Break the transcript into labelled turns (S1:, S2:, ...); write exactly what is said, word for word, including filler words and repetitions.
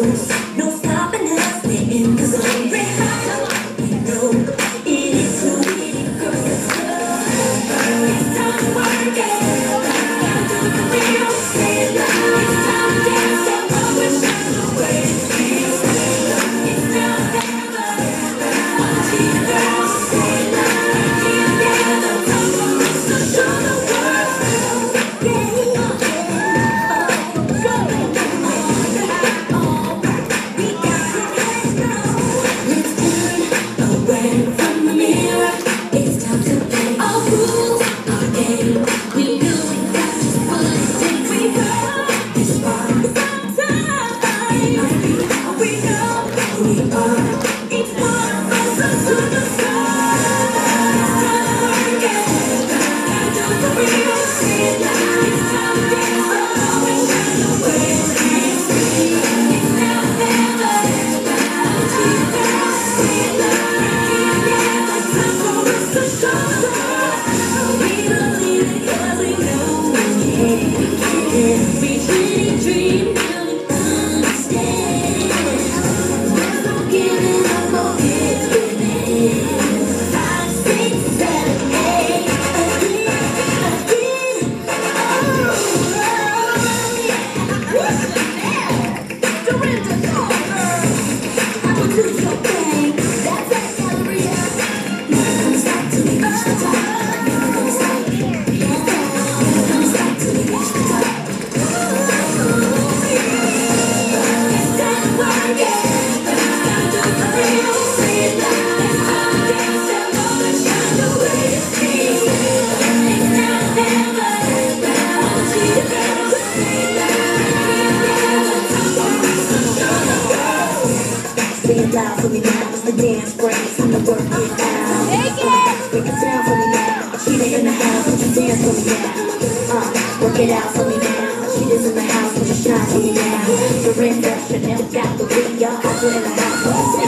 S1: Down for me now, it's the dance break, time to work it out. Take it! Break it down for me now, Cheetah in the house, would you dance for me now? Uh, work it out for me now, Cheetah's in the house, would you shine for me now? You're in the Chanel, got the we are out in the house.